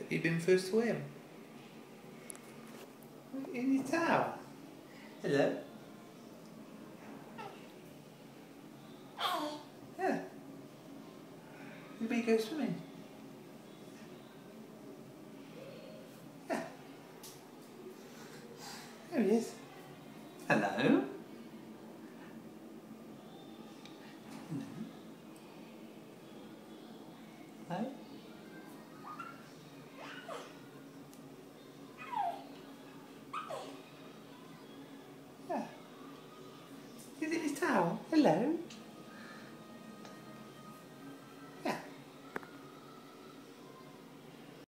You've been for a swim. In your towel. Hello. Yeah. You may go swimming. Yeah. There he is. Hello. Hello. Hello. Yeah. Is it his towel? Hello.